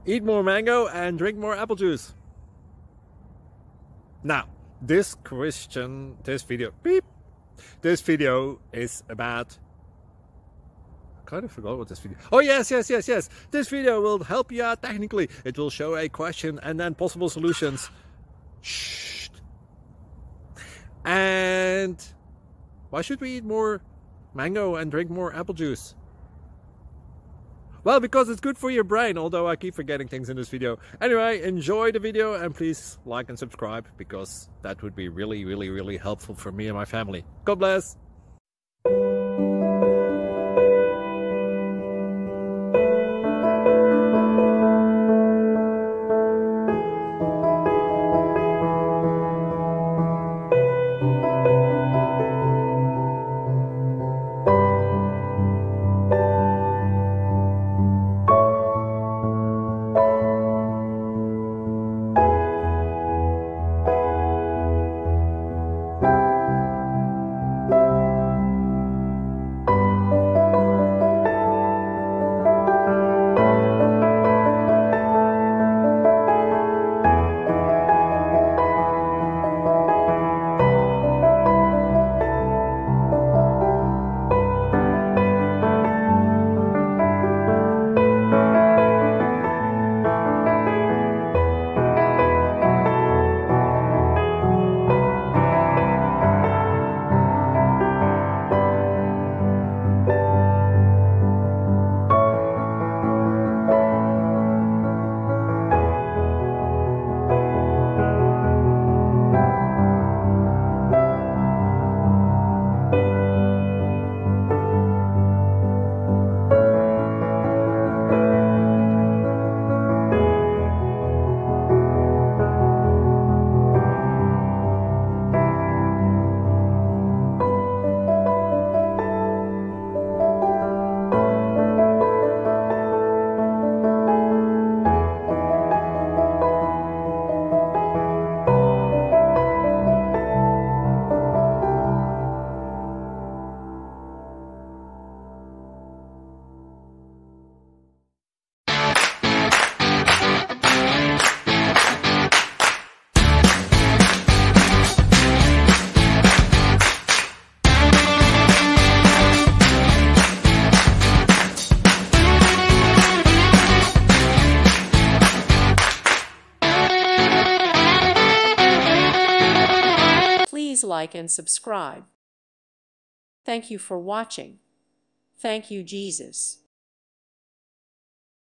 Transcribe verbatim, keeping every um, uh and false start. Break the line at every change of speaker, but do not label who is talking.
Eat more mango and drink more apple juice. Now, this question, this video, beep, this video is about, I kind of forgot what this video, oh yes, yes, yes, yes, this video will help you out technically. It will show a question and then possible solutions. Shh. And why should we eat more mango and drink more apple juice? Well, because it's good for your brain, although I keep forgetting things in this video. Anyway, enjoy the video and please like and subscribe, because that would be really, really, really helpful for me and my family. God bless!
Please like and subscribe. Thank you for watching. Thank you, Jesus.